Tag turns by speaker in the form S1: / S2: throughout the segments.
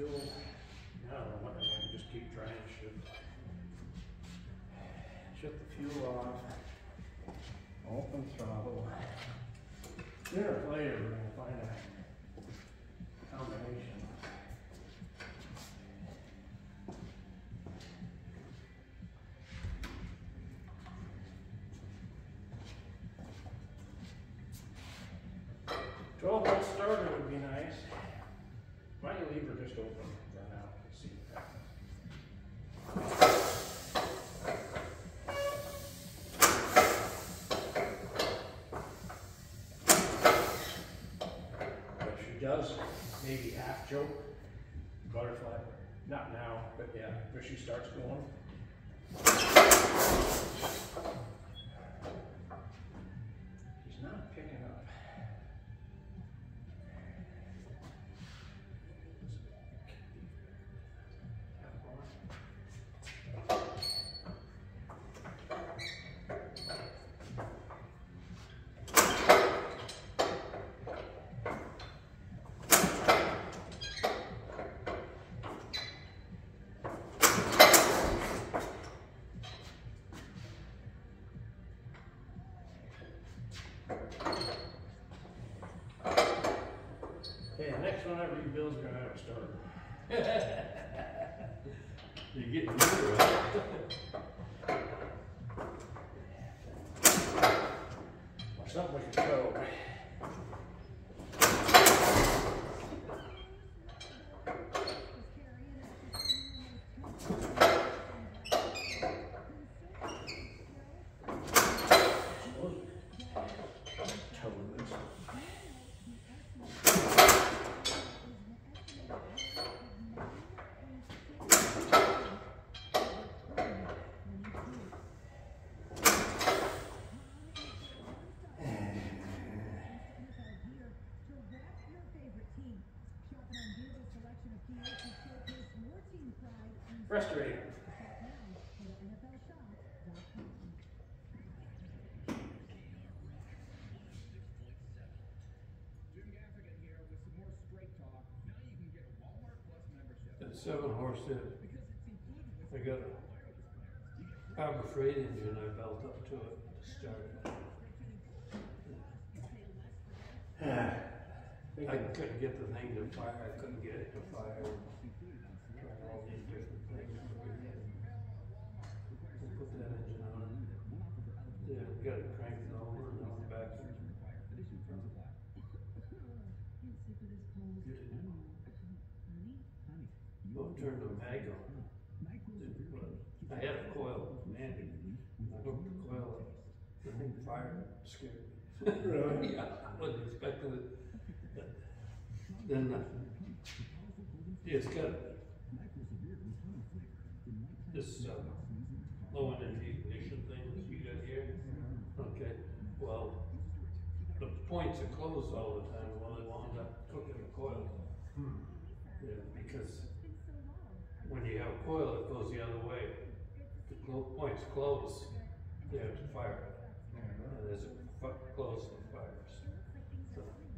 S1: fuel. I don't know what I'm gonna just keep trying to shut the fuel off. Open throttle. Sooner or later we're gonna find a combination. Twelve volt starter would be nice. Might leave her just open for now and see what happens. Does maybe half choke, butterfly, not now, but yeah, if she starts going. She's not picking up. Okay, the next one I read, Bill's gonna have a starter.
S2: You're getting better at it.
S1: Or something we can tow. Frustrating.
S2: That 7-horse hit. I got a Harbor Freight engine I built up to it to start it. I couldn't get the thing to fire. I couldn't get it to fire. Tried all these different things. We put that engine on. Yeah, we got it cranked over and on back. Well, turned the mag on. I had a coil, man. I hooked the coil up. The thing fired, scared me.
S1: Really?
S2: Yeah, I wasn't expecting it. Then it's got this low energy ignition thing that you got here. Okay, well, the points are closed all the time. Well, they wound up cooking the coil. Yeah, because when you have a coil, it goes the other way. The points close, you have to fire it. And as it closes, it fires. So.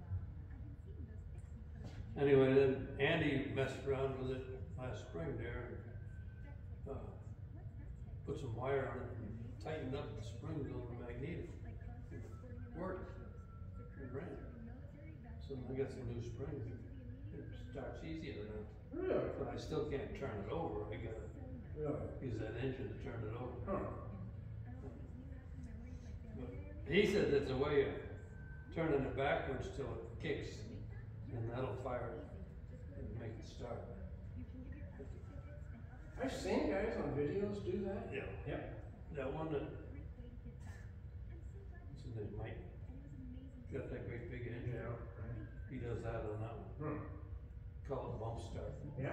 S2: Anyway, then Andy messed around with it last spring there and put some wire on it and tightened up the springs on the magnetic. It worked. It ran. So I got some new springs. It starts easier now.
S1: Really?
S2: But I still can't turn it over. I gotta use that engine to turn it over.
S1: Huh.
S2: But he said there's a way of turning it backwards till it kicks, and that'll fire it and make it start.
S1: I've seen guys on videos do that.
S2: Yeah.
S1: Yep.
S2: That one that, what's his name, Mike? Got that great big engine.
S1: Yeah.
S2: He does that on that one. Call it bump start.
S1: Yeah.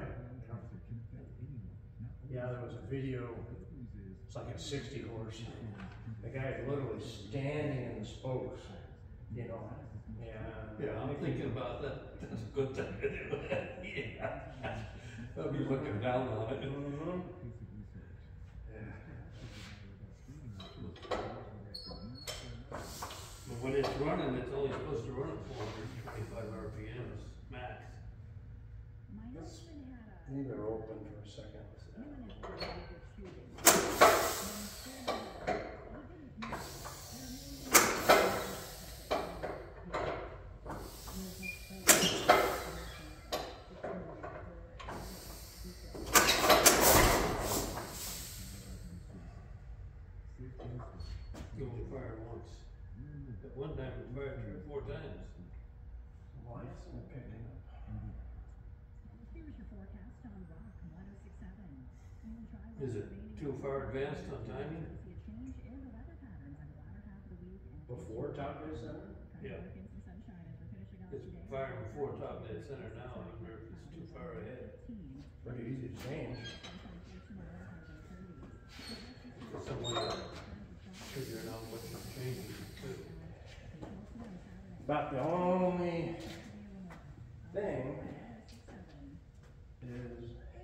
S1: Yeah, there was a video, it's like a 60 horse. The guy literally standing in the spokes, you know. Yeah.
S2: Yeah, I'm thinking about that. That's a good time to do it. Yeah. I'll be looking down on it. But when it's running, it's only supposed to run at 425 RPMs max.
S3: My husband had
S1: Maybe they're open for a second.
S2: You only fired once. At one time it fired 3 or 4 times.
S1: Why isn't it picking up?
S3: Here's your forecast on Rock 106.7.
S2: Is it too far advanced on timing?
S3: See a change in the weather patterns in the latter half of the week and
S1: Before Top Day Center?
S2: Yeah.
S3: in some sunshine as we're finishing up
S2: It's
S3: today.
S2: firing before Top Dead Center now. I wonder if it's too far ahead.
S1: Pretty easy to change.
S2: Someone figuring out what you're changing to.
S1: About the only thing is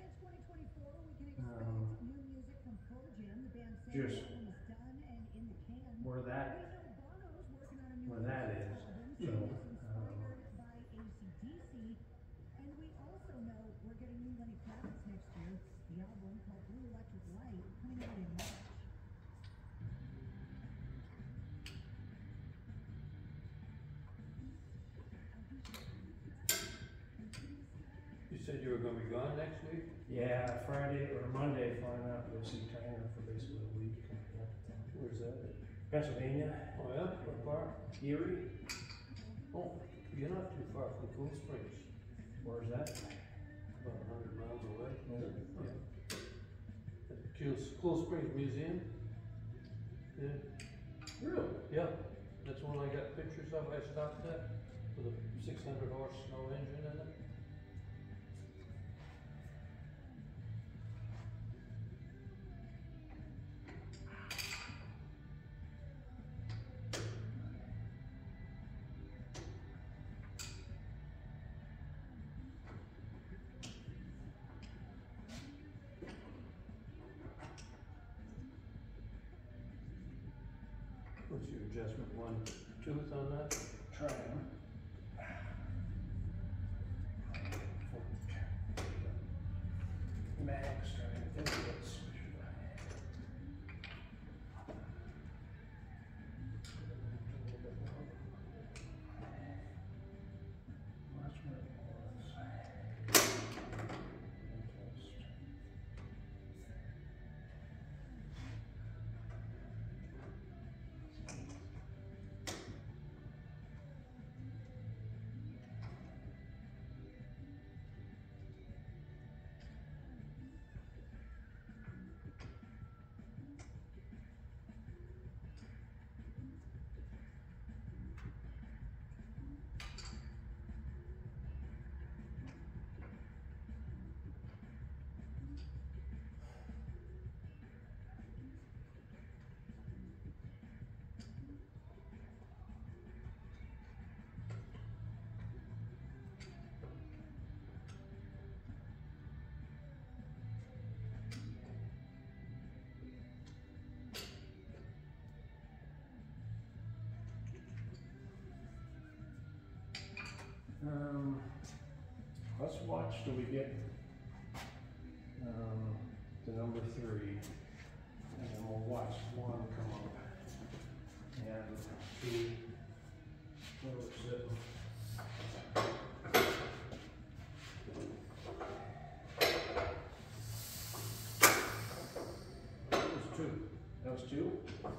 S1: just where that is. So,
S3: and we also know we're getting new Lenny Kravitz next year. The album called Blue Electric Light coming out in March.
S2: You said you were gonna be gone next week?
S1: yeah, Friday or Monday, flying out to go see Tyner for basically a week.
S2: Where's that at?
S1: Pennsylvania,
S2: Oh yeah, what part?
S1: Erie.
S2: Oh, you're not too far from Cool Springs.
S1: Where's that?
S2: About 100 miles away.
S1: Is it?
S2: Yeah. At Cool Springs Museum? Yeah.
S1: Really?
S2: Yeah, that's one I got pictures of. I stopped at with a 600 horse snow engine in it. What's your adjustment? 1 tooth on that?
S1: Trying. Max trying to think of what's. That's what it was. Let's watch till we get to number 3, and then we'll watch 1 come up and see where we're sitting. That was 2. That was 2?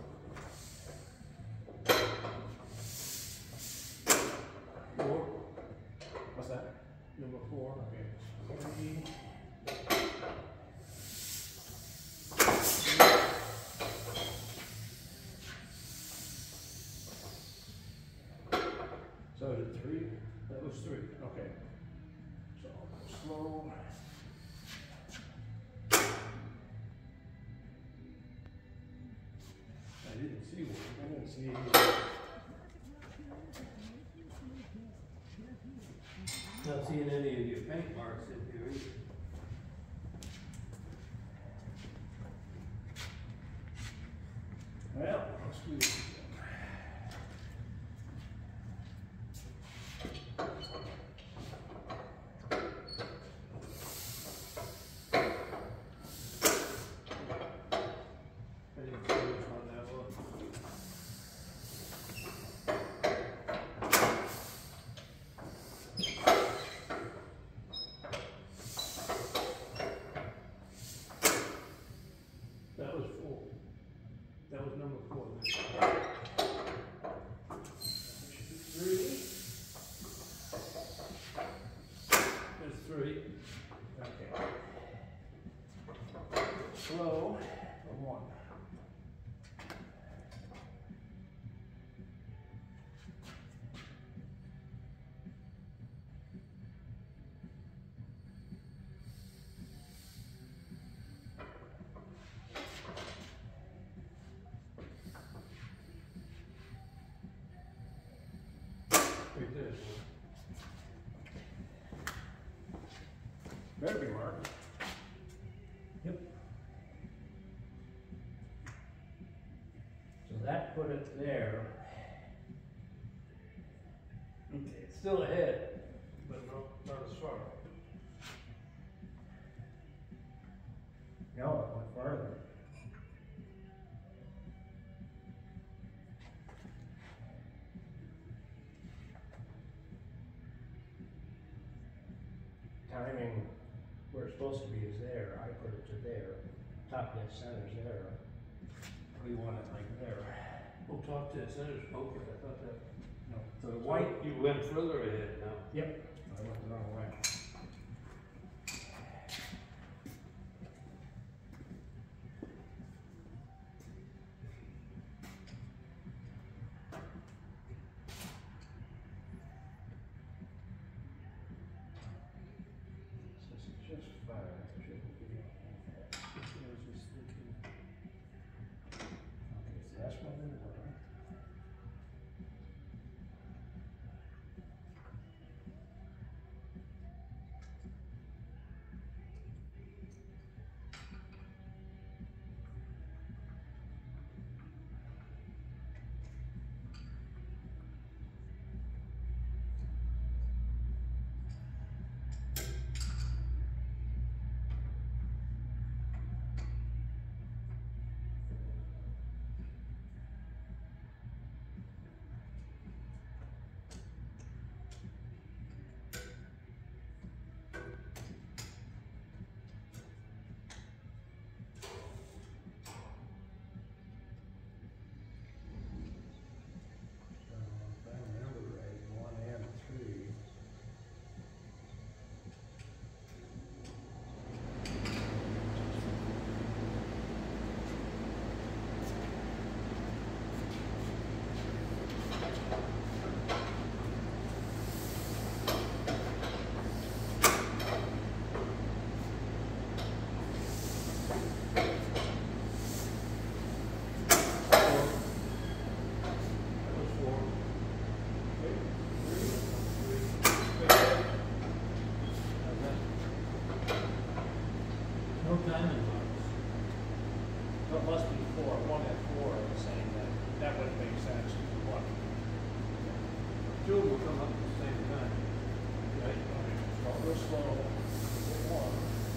S1: What's that?
S2: Number 4.
S1: Okay. 3. So is it 3?
S2: That was 3.
S1: Okay. So slow.
S2: I didn't see one.
S1: I didn't see.
S2: Not seeing any of your paint marks in here either.
S1: Well, let's do this again.
S2: guys want.
S1: Better be marked.
S4: Yep. So that put it there.
S2: Okay, it's still ahead, but not as far.
S1: No, it went farther. Timing, where it's supposed to be is there, I put it to there, top dead center's there. We want it like there.
S2: Oh, top 10 centers, okay, I thought that.
S1: No, the
S2: So
S1: white,
S2: you went further ahead now.
S1: yep, I went the wrong way. This is just fine, it shouldn't be.
S2: I was just thinking.
S1: Okay, so that's one in there. So if I remember right, 1 and 3.
S2: That was 4. No timing marks.
S1: It must be 4, 1 and 4 are the same then. That would make sense. What?
S2: Two will come up at the same time. Right?
S1: Well, go slow. Get 1.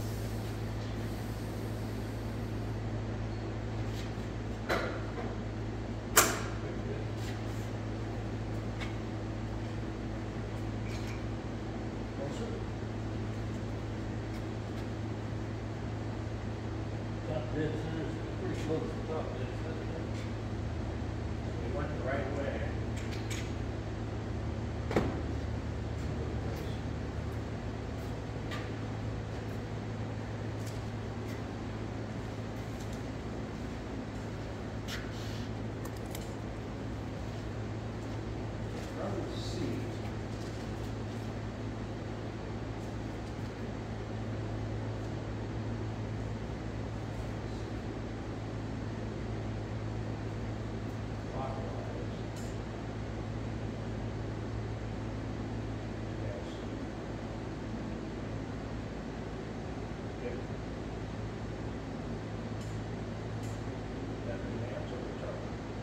S1: Closer.
S2: Top dead centers, pretty close to top dead center.
S1: We went the right way. Front seat. Clockwise. Yes. Yep. That demands over top.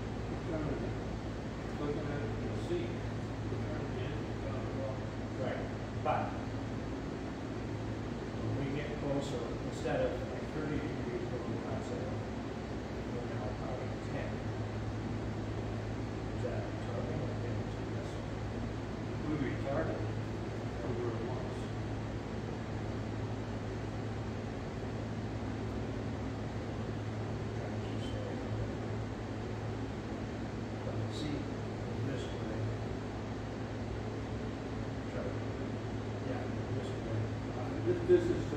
S2: Looking at it from the seat, we're trying to get it down the block.
S1: Right, but when we get closer, instead of like 30 degrees going outside, we're now probably 10. Is that retarding or yes?
S2: We retarded over it once.
S1: But the seat is this way. Yeah, this way.
S2: This is